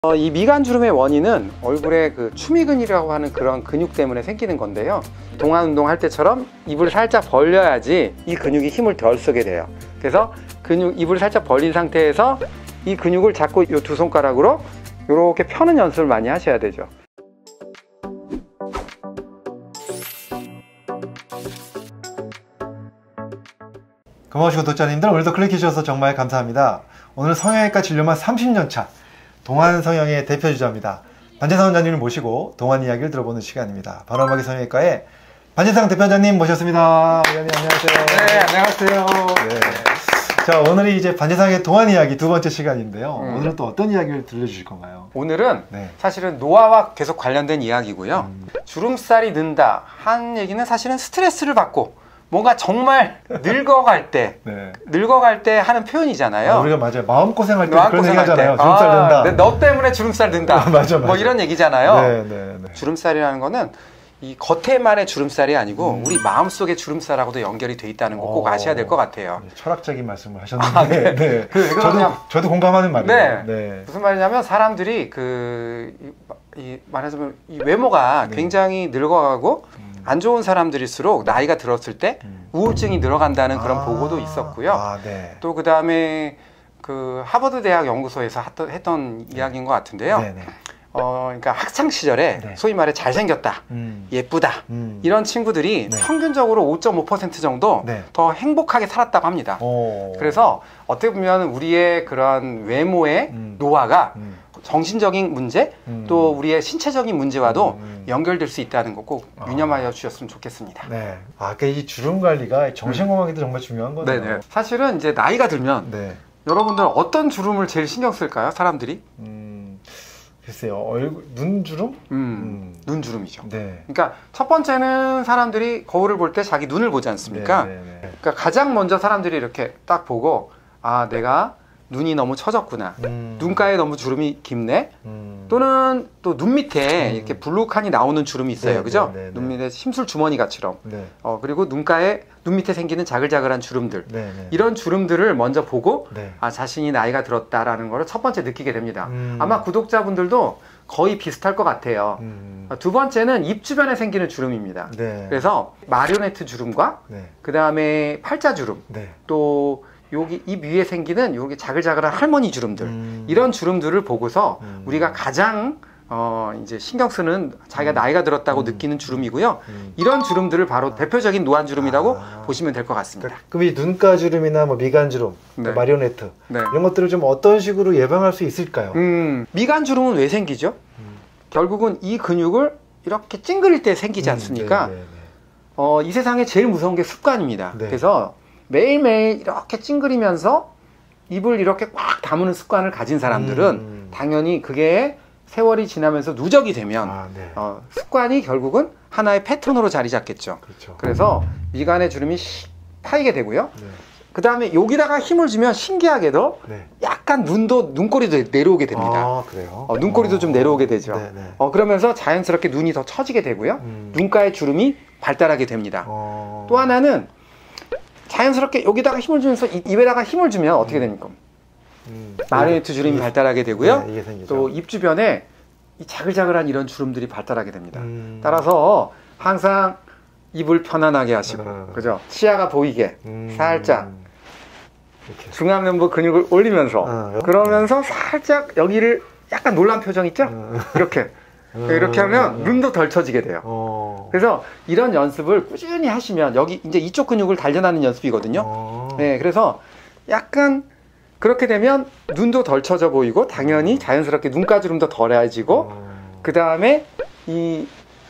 이 미간주름의 원인은 얼굴에 그 추미근이라고 하는 그런 근육 때문에 생기는 건데요. 동안 운동할 때처럼 입을 살짝 벌려야지 이 근육이 힘을 덜 쓰게 돼요. 그래서 입을 살짝 벌린 상태에서 이 근육을 잡고 이 두 손가락으로 이렇게 펴는 연습을 많이 하셔야 되죠. 고마우신 구독자님들, 오늘도 클릭해 주셔서 정말 감사합니다. 오늘 성형외과 진료만 30년 차 동안성형의 대표주자입니다. 반재상 원장님을 모시고 동안 이야기를 들어보는 시간입니다. 바로마기 성형외과의 반재상 대표원장님 모셨습니다. 원장님 안녕하세요. 네, 안녕하세요. 네. 자, 오늘이 이제 반재상의 동안 이야기 두 번째 시간인데요. 오늘은 또 어떤 이야기를 들려주실 건가요? 오늘은 사실은 노화와 계속 관련된 이야기고요. 주름살이 는다 한 얘기는 사실은 스트레스를 받고 뭔가 정말 늙어갈 때 하는 표현이잖아요. 우리가 맞아요. 마음고생할 때 그런 얘기 하잖아요. 주름살 든다. 너 때문에 주름살 든다. 맞아. 뭐 이런 얘기잖아요. 주름살이라는 거는 이 겉에만의 주름살이 아니고 우리 마음속의 주름살하고도 연결이 돼 있다는 거 꼭 아셔야 될 것 같아요. 철학적인 말씀을 하셨는데 저도 공감하는 말이에요. 무슨 말이냐면 사람들이 말하자면 이 외모가 굉장히 늙어가고 안 좋은 사람들일수록 나이가 들었을 때 우울증이 늘어간다는 그런 보고도 있었고요. 또 그 다음에 그 하버드 대학 연구소에서 했던 이야기인 것 같은데요. 그러니까 학창 시절에 소위 말해 잘생겼다, 예쁘다 이런 친구들이 평균적으로 5.5% 정도 더 행복하게 살았다고 합니다. 그래서 어떻게 보면 우리의 그런 외모의 노화가 정신적인 문제 또 우리의 신체적인 문제와도 연결될 수 있다는 거 꼭 유념하여 주셨으면 좋겠습니다. 그러니까 이 주름 관리가 정신건강에도 정말 중요한 거네요. 사실은 이제 나이가 들면 여러분들 어떤 주름을 제일 신경 쓸까요? 사람들이? 글쎄요, 눈주름? 눈주름이죠. 그러니까 첫 번째는 사람들이 거울을 볼 때 자기 눈을 보지 않습니까? 그러니까 가장 먼저 사람들이 이렇게 딱 보고 내가 눈이 너무 처졌구나. 눈가에 너무 주름이 깊네. 또는 또 눈 밑에 이렇게 블루칸이 나오는 주름이 있어요. 그죠? 눈 밑에 심술 주머니가처럼. 그리고 눈 밑에 생기는 자글자글한 주름들. 이런 주름들을 먼저 보고 자신이 나이가 들었다라는 걸 첫 번째 느끼게 됩니다. 아마 구독자분들도 거의 비슷할 것 같아요. 두 번째는 입 주변에 생기는 주름입니다. 그래서 마리오네트 주름과 그 다음에 팔자주름 또 여기 입 위에 생기는 여기 자글자글한 할머니 주름들 이런 주름들을 보고서 우리가 가장 이제 신경 쓰는 자기가 나이가 들었다고 느끼는 주름이고요. 이런 주름들을 바로 대표적인 노안 주름이라고 보시면 될 것 같습니다. 그럼 이 눈가 주름이나 뭐 미간 주름, 마리오네트 이런 것들을 좀 어떤 식으로 예방할 수 있을까요? 미간 주름은 왜 생기죠? 결국은 이 근육을 이렇게 찡그릴 때 생기지 않습니까? 이 세상에 제일 무서운 게 습관입니다. 그래서 매일매일 이렇게 찡그리면서 입을 이렇게 꽉 다무는 습관을 가진 사람들은 당연히 그게 세월이 지나면서 누적이 되면 습관이 결국은 하나의 패턴으로 자리 잡겠죠. 그래서 미간의 주름이 파이게 되고요. 그 다음에 여기다가 힘을 주면 신기하게도 약간 눈꼬리도 내려오게 됩니다. 눈꼬리도 좀 내려오게 되죠. 그러면서 자연스럽게 눈이 더 처지게 되고요. 눈가의 주름이 발달하게 됩니다. 또 하나는 자연스럽게 여기다가 힘을 주면서 입에다가 힘을 주면 어떻게 됩니까? 마리오네트 주름이 발달하게 되고요. 또 입 주변에 이 자글자글한 이런 주름들이 발달하게 됩니다. 따라서 항상 입을 편안하게 하시고, 그죠? 치아가 보이게 살짝 중앙면부 근육을 올리면서 그러면서 살짝 여기를 약간 놀란 표정 있죠? 이렇게 하면 눈도 덜 처지게 돼요. 그래서 이런 연습을 꾸준히 하시면 여기 이제 이쪽 근육을 단련하는 연습이거든요. 그래서 약간 그렇게 되면 눈도 덜 처져 보이고 당연히 자연스럽게 눈가주름도 덜해지고 그 다음에 이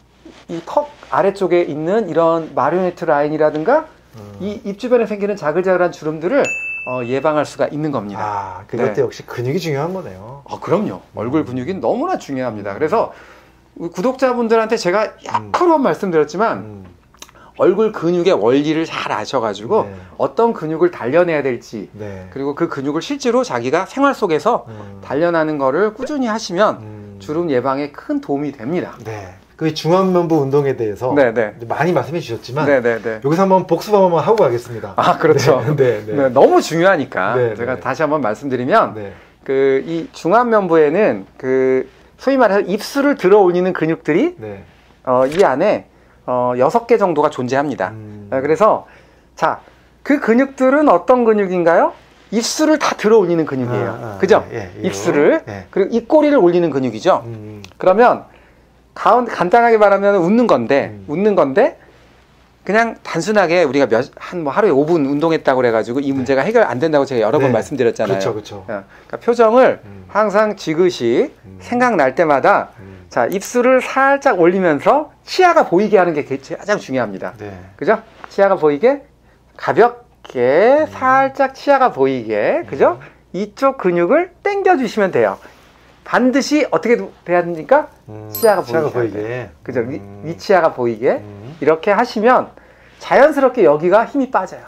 턱 아래쪽에 있는 이런 마리오네트 라인이라든가 이 입 주변에 생기는 자글자글한 주름들을 예방할 수가 있는 겁니다. 그것도 역시 근육이 중요한 거네요. 그럼요. 얼굴 근육이 너무나 중요합니다. 그래서 구독자분들한테 제가 약간 말씀드렸지만 얼굴 근육의 원리를 잘 아셔가지고 어떤 근육을 단련해야 될지 그리고 그 근육을 실제로 자기가 생활 속에서 단련하는 거를 꾸준히 하시면 주름 예방에 큰 도움이 됩니다. 그 중앙면부 운동에 대해서 많이 말씀해 주셨지만 여기서 한번 복습 한번 하고 가겠습니다. 그렇죠. 너무 중요하니까 제가 다시 한번 말씀드리면 이 중안면부에는 소위 말해서 입술을 들어 올리는 근육들이 네. 이 안에 6개 정도가 존재합니다. 그래서 자, 그 근육들은 어떤 근육인가요? 입술을 다 들어 올리는 근육이에요. 그죠? 입술을. 그리고 입꼬리를 올리는 근육이죠. 그러면 간단하게 말하면 웃는 건데 그냥 단순하게 우리가 하루에 5분 운동했다고 그래가지고 이 문제가 해결 안 된다고 제가 여러 번 말씀드렸잖아요. 그렇죠. 그러니까 표정을 항상 지그시 생각날 때마다 자, 입술을 살짝 올리면서 치아가 보이게 하는 게 가장 중요합니다. 그죠? 치아가 보이게 가볍게 살짝 치아가 보이게 그죠? 이쪽 근육을 당겨 주시면 돼요. 반드시 어떻게 돼야 됩니까? 치아가 보이게. 그죠? 위치아가 보이게 이렇게 하시면 자연스럽게 여기가 힘이 빠져요.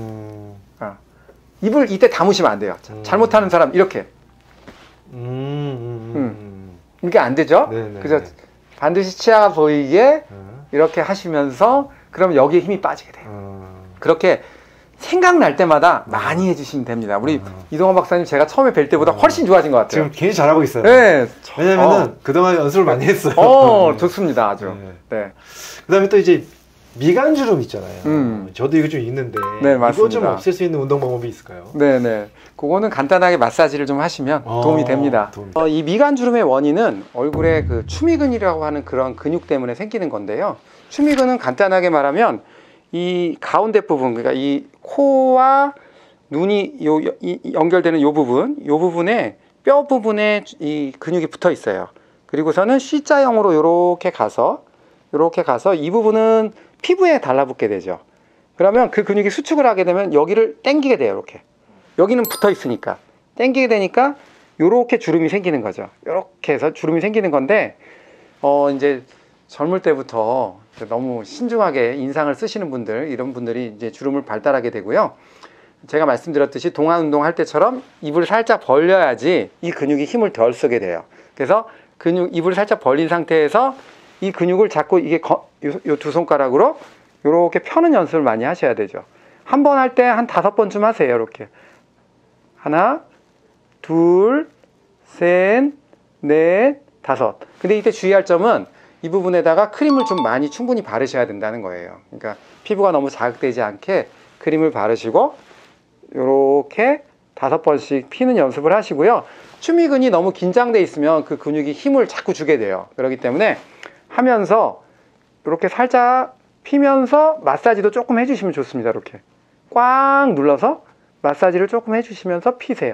입을 이때 다무시면 안 돼요. 잘못하는 사람 이렇게. 이게 안 되죠? 그래서 반드시 치아가 보이게 이렇게 하시면서 그럼 여기에 힘이 빠지게 돼요. 그렇게 생각날 때마다 많이 해주시면 됩니다. 우리 이동환 박사님 제가 처음에 뵐 때보다 훨씬 좋아진 것 같아요. 지금 굉장히 잘하고 있어요. 네. 왜냐면은 그동안 연습을 많이 했어요. 좋습니다. 아주. 네. 그 다음에 또 이제 미간주름 있잖아요. 저도 이거 좀 있는데 이거 좀 없앨 수 있는 운동 방법이 있을까요? 네네. 그거는 간단하게 마사지를 좀 하시면 도움이 됩니다. 이 미간주름의 원인은 얼굴에 추미근이라고 하는 그런 근육 때문에 생기는 건데요. 추미근은 간단하게 말하면 이 가운데 부분, 그러니까 이 코와 눈이 연결되는 요 부분에 뼈 부분에 이 근육이 붙어 있어요. 그리고서는 C자형으로 이렇게 가서 이 부분은 피부에 달라붙게 되죠. 그러면 그 근육이 수축을 하게 되면 여기를 당기게 돼요. 이렇게 여기는 붙어 있으니까 당기게 되니까 이렇게 주름이 생기는 거죠. 이렇게 해서 주름이 생기는 건데 이제 젊을 때부터 너무 신중하게 인상을 쓰시는 분들, 이런 분들이 이제 주름을 발달하게 되고요. 제가 말씀드렸듯이 동안 운동할 때처럼 입을 살짝 벌려야지 이 근육이 힘을 덜 쓰게 돼요. 그래서 입을 살짝 벌린 상태에서 이 근육을 자꾸 요 두 손가락으로 이렇게 펴는 연습을 많이 하셔야 되죠. 한 번 할 때 한 5번쯤 하세요. 이렇게 하나, 둘, 셋, 넷, 다섯. 근데 이때 주의할 점은 이 부분에다가 크림을 좀 많이 충분히 바르셔야 된다는 거예요. 그러니까 피부가 너무 자극되지 않게 크림을 바르시고 이렇게 5번씩 피는 연습을 하시고요. 추미근이 너무 긴장돼 있으면 그 근육이 힘을 자꾸 주게 돼요. 그렇기 때문에 하면서 이렇게 살짝 피면서 마사지도 조금 해주시면 좋습니다. 이렇게 꽉 눌러서 마사지를 조금 해주시면서 피세요.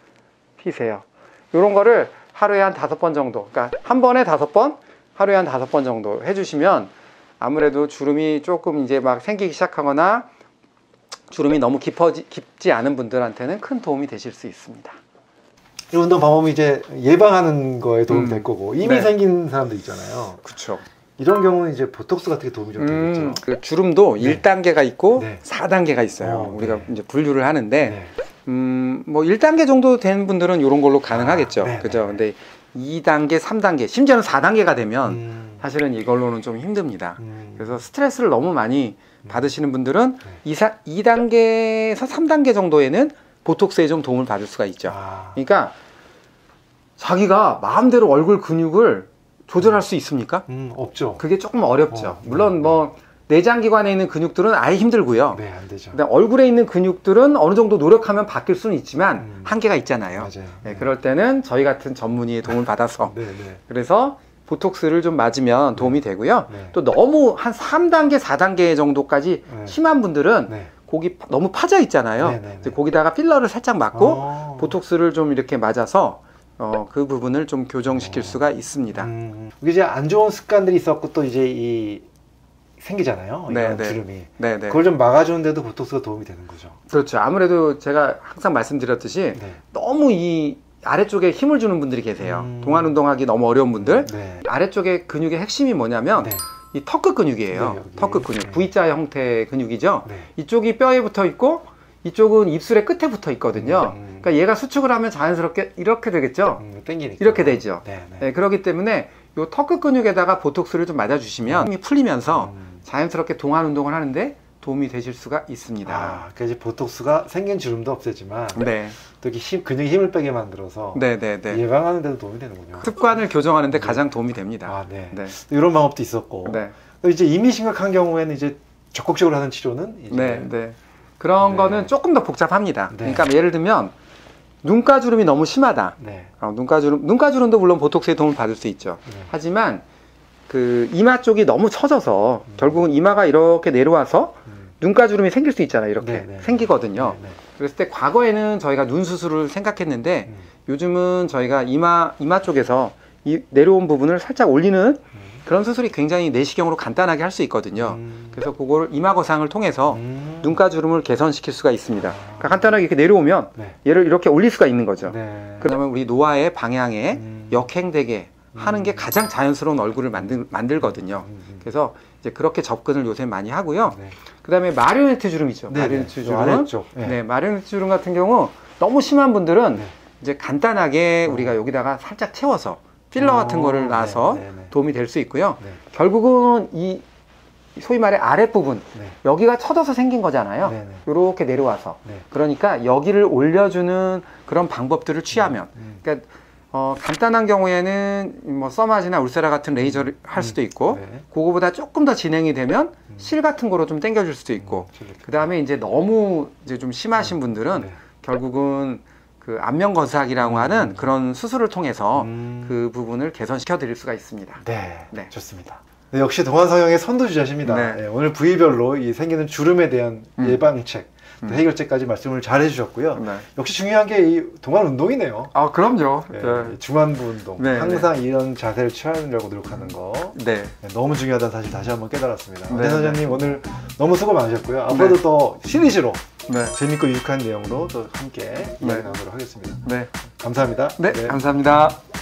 이런 거를 하루에 한 5번 정도, 그러니까 한 번에 5번, 하루에 한 5번 정도 해주시면 아무래도 주름이 조금 이제 막 생기기 시작하거나 주름이 너무 깊지 않은 분들한테는 큰 도움이 되실 수 있습니다. 이 운동 방법이 이제 예방하는 거에 도움이 될 거고 이미 생긴 사람들 있잖아요. 그렇죠. 이런 경우는 이제 보톡스 같은 게 도움이 좀 되겠죠. 그 주름도 1단계가 있고 4단계가 있어요. 우리가 이제 분류를 하는데 뭐 1단계 정도 된 분들은 이런 걸로 가능하겠죠. 그죠? 근데 2단계, 3단계, 심지어는 4단계가 되면 사실은 이걸로는 좀 힘듭니다. 그래서 스트레스를 너무 많이 받으시는 분들은 2단계에서 3단계 정도에는 보톡스에 좀 도움을 받을 수가 있죠. 그러니까 자기가 마음대로 얼굴 근육을 조절할 수 있습니까? 없죠. 그게 조금 어렵죠. 물론 뭐 내장기관에 있는 근육들은 아예 힘들고요. 네, 안 되죠. 근데 얼굴에 있는 근육들은 어느 정도 노력하면 바뀔 수는 있지만 한계가 있잖아요. 맞아요. 네, 그럴 때는 저희 같은 전문의의 도움을 받아서 그래서 보톡스를 좀 맞으면 도움이 되고요. 또 너무 한 3단계, 4단계 정도까지 심한 분들은 거기 너무 파져 있잖아요. 이제 거기다가 필러를 살짝 맞고 보톡스를 좀 이렇게 맞아서 그 부분을 좀 교정시킬 수가 있습니다. 이게 이제 안 좋은 습관들이 있었고 또 이제 생기잖아요. 이런 주름이. 그걸 좀 막아주는데도 보톡스가 도움이 되는 거죠. 그렇죠. 아무래도 제가 항상 말씀드렸듯이 너무 이 아래쪽에 힘을 주는 분들이 계세요. 동안 운동하기 너무 어려운 분들. 아래쪽에 근육의 핵심이 뭐냐면 이 턱끝 근육이에요. 턱끝 근육. V자 형태의 근육이죠. 이쪽이 뼈에 붙어 있고 이쪽은 입술의 끝에 붙어 있거든요. 그러니까 얘가 수축을 하면 자연스럽게 이렇게 되겠죠. 땡기니까. 이렇게 되죠. 그렇기 때문에 이 턱끝 근육에다가 보톡스를 좀 맞아주시면 힘이 풀리면서 자연스럽게 동안 운동을 하는데 도움이 되실 수가 있습니다. 아, 그러니까 이제 보톡스가 생긴 주름도 없애지만 네. 또 이렇게 근육에 힘을 빼게 만들어서 네네네. 예방하는 데도 도움이 되는군요. 습관을 교정하는 데 가장 도움이 됩니다. 아, 네. 네. 이런 방법도 있었고. 네. 또 이제 이미 심각한 경우에는 이제 적극적으로 하는 치료는 이제 네, 네. 그런 네. 거는 조금 더 복잡합니다. 네. 그러니까 예를 들면 눈가주름이 너무 심하다. 네. 눈가주름도 물론 보톡스의 도움을 받을 수 있죠. 네. 하지만 그 이마 쪽이 너무 처져서 결국은 이마가 이렇게 내려와서 눈가주름이 생길 수 있잖아요. 이렇게 네, 네. 생기거든요. 네, 네. 그랬을 때 과거에는 저희가 눈 수술을 생각했는데 요즘은 저희가 이마 쪽에서 내려온 부분을 살짝 올리는 그런 수술이 굉장히 내시경으로 간단하게 할 수 있거든요. 그래서 그걸 이마 거상을 통해서 눈가주름을 개선시킬 수가 있습니다. 그러니까 간단하게 이렇게 내려오면 네. 얘를 이렇게 올릴 수가 있는 거죠. 네. 그러면 우리 노화의 방향에 역행되게 하는 게 가장 자연스러운 얼굴을 만들거든요. 그래서 이제 그렇게 접근을 요새 많이 하고요. 네. 그 다음에 마리오네트 주름이죠. 네, 마리오네트 네. 주름은 네. 네, 마리오네트 주름 같은 경우 너무 심한 분들은 네. 이제 간단하게 우리가 여기다가 살짝 채워서 필러 같은 거를 놔서 네, 네, 네. 도움이 될 수 있고요. 네. 결국은 이 소위 말해 아랫부분 네. 여기가 처져서 생긴 거잖아요. 네, 네. 이렇게 내려와서 네. 그러니까 여기를 올려주는 그런 방법들을 취하면 그러니까 간단한 경우에는 뭐 써마지나 울세라 같은 레이저를 할 수도 있고 네. 그거보다 조금 더 진행이 되면 실 같은 거로 좀 당겨줄 수도 있고 그 다음에 이제 너무 이제 좀 심하신 분들은 네. 결국은 그 안면 건삭이라고 하는 그런 수술을 통해서 그 부분을 개선시켜 드릴 수가 있습니다. 네, 네. 좋습니다. 네, 역시 동안 성형의 선두주자십니다. 네. 네, 오늘 부위별로 이 생기는 주름에 대한 예방책, 또 해결책까지 말씀을 잘 해주셨고요. 네. 역시 중요한 게 이 동안 운동이네요. 아, 그럼요. 네, 네. 중안부 운동, 네, 항상 이런 자세를 취하려고 노력하는 거 네. 네, 너무 중요하다는 사실 다시 한번 깨달았습니다. 네, 네, 선생님 오늘 너무 수고 많으셨고요. 앞으로도 네. 더 시리즈로 네. 재밌고 유익한 내용으로 또 함께 이야기 네. 나누도록 하겠습니다. 네. 감사합니다. 네. 감사합니다.